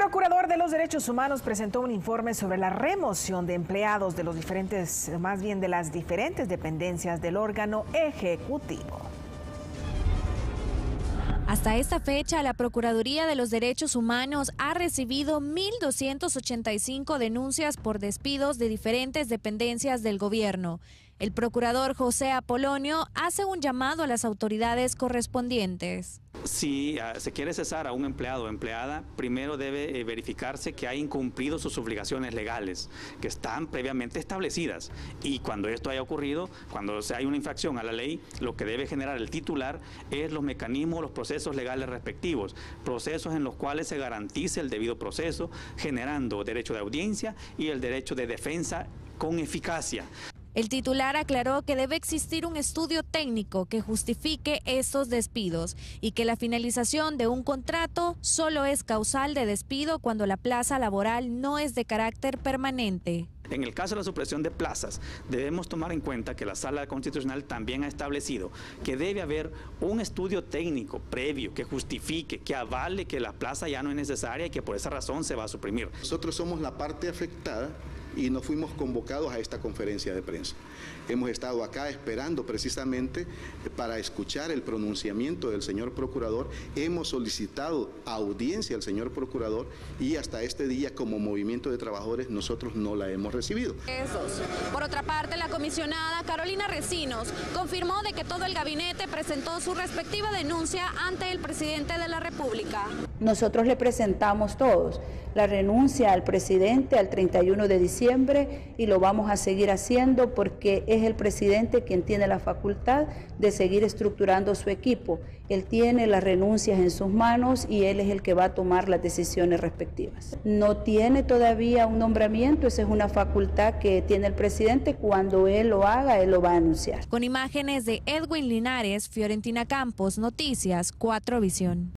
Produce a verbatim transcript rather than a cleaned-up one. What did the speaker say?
Procurador de los Derechos Humanos presentó un informe sobre la remoción de empleados de los diferentes, más bien de las diferentes dependencias del órgano ejecutivo. Hasta esta fecha, la Procuraduría de los Derechos Humanos ha recibido mil doscientas ochenta y cinco denuncias por despidos de diferentes dependencias del gobierno. El procurador José Apolonio hace un llamado a las autoridades correspondientes. Si uh, se quiere cesar a un empleado o empleada, primero debe eh, verificarse que ha incumplido sus obligaciones legales, que están previamente establecidas. Y cuando esto haya ocurrido, cuando hay una infracción a la ley, lo que debe generar el titular es los mecanismos, los procesos legales respectivos, procesos en los cuales se garantice el debido proceso, generando derecho de audiencia y el derecho de defensa con eficacia. El titular aclaró que debe existir un estudio técnico que justifique estos despidos y que la finalización de un contrato solo es causal de despido cuando la plaza laboral no es de carácter permanente. En el caso de la supresión de plazas, debemos tomar en cuenta que la Sala Constitucional también ha establecido que debe haber un estudio técnico previo que justifique, que avale que la plaza ya no es necesaria y que por esa razón se va a suprimir. Nosotros somos la parte afectada y no fuimos convocados a esta conferencia de prensa. Hemos estado acá esperando precisamente para escuchar el pronunciamiento del señor procurador. Hemos solicitado audiencia al señor procurador y hasta este día, como movimiento de trabajadores, nosotros no la hemos recibido. Esos. Por otra parte, la comisionada Carolina Recinos confirmó de que todo el gabinete presentó su respectiva denuncia ante el presidente de la República. Nosotros le presentamos todos la renuncia al presidente al treinta y uno de diciembre y lo vamos a seguir haciendo porque es el presidente quien tiene la facultad de seguir estructurando su equipo. Él tiene las renuncias en sus manos y él es el que va a tomar las decisiones respectivas. No tiene todavía un nombramiento, esa es una facultad que tiene el presidente. Cuando él lo haga, él lo va a anunciar. Con imágenes de Edwin Linares, Fiorentina Campos, Noticias cuatro Visión.